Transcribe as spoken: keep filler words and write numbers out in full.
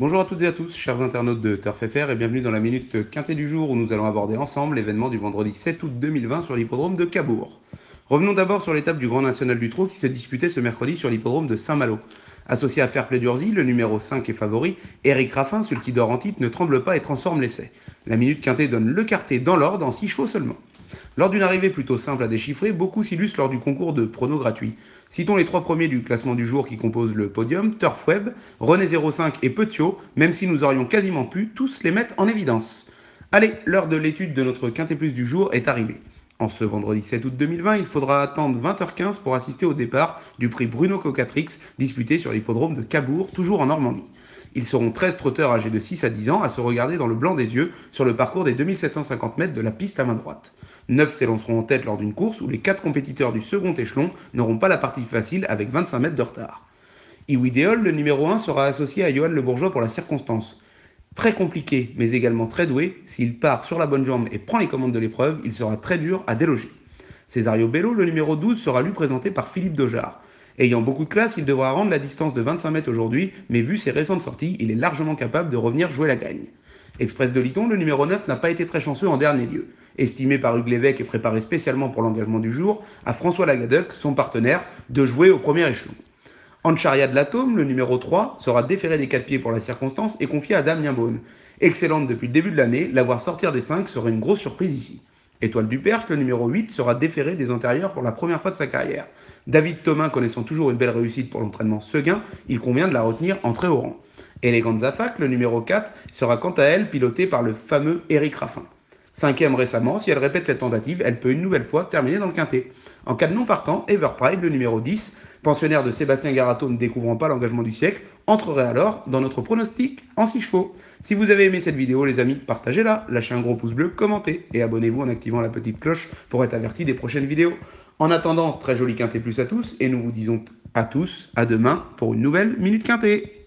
Bonjour à toutes et à tous, chers internautes de Turf F R, et bienvenue dans la Minute Quintée du jour où nous allons aborder ensemble l'événement du vendredi sept août deux mille vingt sur l'hippodrome de Cabourg. Revenons d'abord sur l'étape du Grand National du Trot qui s'est disputée ce mercredi sur l'hippodrome de Saint-Malo. Associé à Fairplay d'Urzy, le numéro cinq est favori. Éric Raffin, celui qui dort en titre, ne tremble pas et transforme l'essai. La Minute Quintée donne le quartet dans l'ordre en six chevaux seulement. Lors d'une arrivée plutôt simple à déchiffrer, beaucoup s'illustrent lors du concours de pronos gratuits. Citons les trois premiers du classement du jour qui composent le podium, Turfweb, René zéro cinq et Petiot, même si nous aurions quasiment pu tous les mettre en évidence. Allez, l'heure de l'étude de notre Quintet Plus du jour est arrivée. En ce vendredi sept août deux mille vingt, il faudra attendre vingt heures quinze pour assister au départ du prix Bruno Cocatrix disputé sur l'hippodrome de Cabourg, toujours en Normandie. Ils seront treize trotteurs âgés de six à dix ans à se regarder dans le blanc des yeux sur le parcours des deux mille sept cent cinquante mètres de la piste à main droite. neuf s'élanceront en tête lors d'une course où les quatre compétiteurs du second échelon n'auront pas la partie facile avec vingt-cinq mètres de retard. Iwidéol, le numéro un, sera associé à Johan Le Bourgeois pour la circonstance. Très compliqué, mais également très doué, s'il part sur la bonne jambe et prend les commandes de l'épreuve, il sera très dur à déloger. Cesario Bello, le numéro douze, sera lui présenté par Philippe Dojard. Ayant beaucoup de classe, il devra rendre la distance de vingt-cinq mètres aujourd'hui, mais vu ses récentes sorties, il est largement capable de revenir jouer la gagne. Express de Liton, le numéro neuf, n'a pas été très chanceux en dernier lieu. Estimé par Hugues Lévesque et préparé spécialement pour l'engagement du jour, à François Lagadec, son partenaire, de jouer au premier échelon. Ancharia de l'Atome, le numéro trois, sera déféré des quatre pieds pour la circonstance et confié à Damien Beaune. Excellente depuis le début de l'année, la voir sortir des cinq serait une grosse surprise ici. Étoile du Perche, le numéro huit, sera déféré des antérieurs pour la première fois de sa carrière. David Thomas connaissant toujours une belle réussite pour l'entraînement Seguin, il convient de la retenir en très haut rang. Eleganza Fac, le numéro quatre, sera quant à elle pilotée par le fameux Éric Raffin. Cinquième récemment, si elle répète cette tentative, elle peut une nouvelle fois terminer dans le quintet. En cas de non partant, Everpride, le numéro dix, pensionnaire de Sébastien Garato ne découvrant pas l'engagement du siècle, entrerait alors dans notre pronostic en six chevaux. Si vous avez aimé cette vidéo, les amis, partagez-la, lâchez un gros pouce bleu, commentez et abonnez-vous en activant la petite cloche pour être averti des prochaines vidéos. En attendant, très joli quintet plus à tous et nous vous disons à tous à demain pour une nouvelle Minute Quintet.